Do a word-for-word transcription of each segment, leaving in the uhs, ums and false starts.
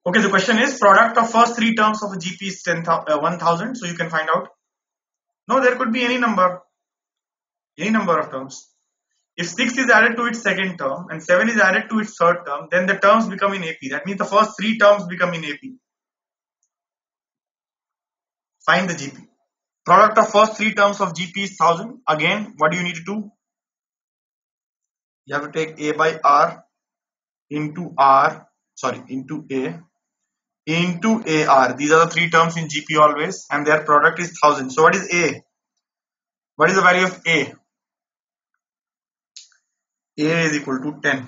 Okay, the question is product of first three terms of a G P is ten, uh, one thousand. So you can find out. No, there could be any number, any number of terms. If six is added to its second term and seven is added to its third term, then the terms become in A P. That means the first three terms become in A P. Find the G P. Product of first three terms of G P is one thousand. Again, what do you need to do? You have to take A by R into R, sorry, into A, into A R. These are the three terms in G P always, and their product is one thousand. So what is A? What is the value of A? A is equal to ten.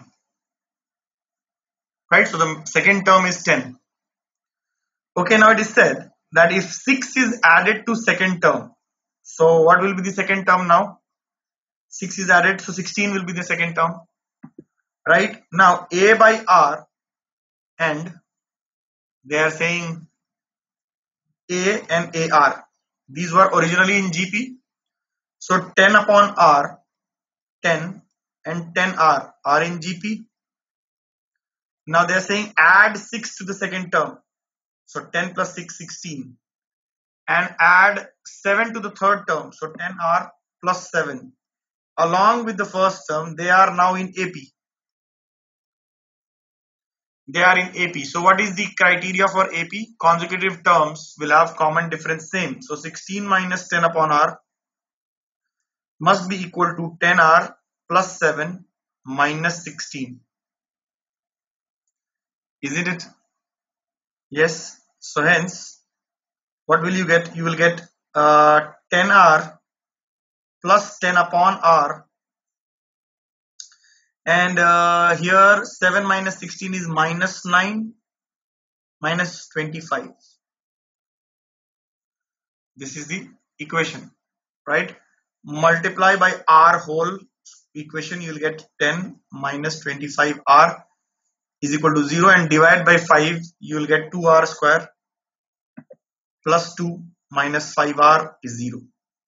Right? So the second term is ten. Okay, now it is said that if six is added to second term, so what will be the second term now? six is added, so sixteen will be the second term. Right? Now A by R, and they are saying A and A R. These were originally in G P. So ten upon R, ten, and ten R are in G P. Now they are saying add six to the second term. So ten plus six, sixteen. And add seven to the third term. So ten R plus seven. Along with the first term, they are now in A P. They are in A P. So what is the criteria for A P? Consecutive terms will have common difference same. So sixteen minus ten upon R must be equal to ten R plus seven minus sixteen. Isn't it? Yes. So hence, what will you get? You will get uh, ten R plus ten upon R, and uh, here seven minus sixteen is minus nine minus twenty-five. This is the equation, right? Multiply by R whole equation, you will get ten minus twenty-five R is equal to zero, and divide by five, you will get two R square plus two minus five R is zero.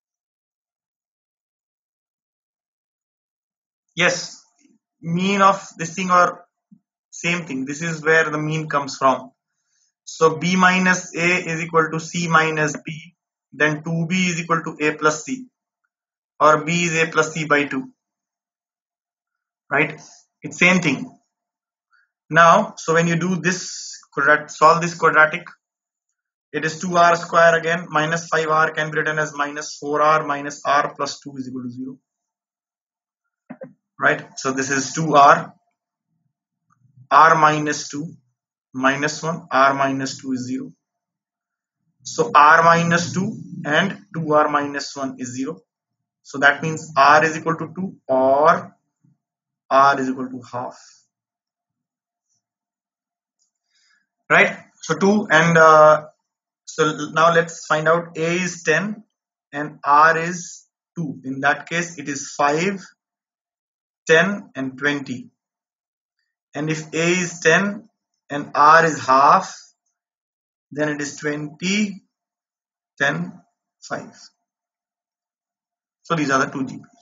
Yes, mean of this thing or same thing. This is where the mean comes from. So B minus A is equal to C minus B. Then two B is equal to A plus C. Or B is A plus C by two. Right? It's same thing. Now, so when you do this, solve this quadratic, it is two R square again. Minus five R can be written as minus four R minus R plus two is equal to zero. Right? So this is two R. R minus two minus one. R minus two is zero. So R minus two and two R minus one is zero. So that means R is equal to two or R is equal to half. Right? So two, and uh, so now let's find out. A is ten and R is two. In that case, it is five, ten and twenty. And if A is ten and R is half, then it is twenty, ten, five. So these are the two G Ps.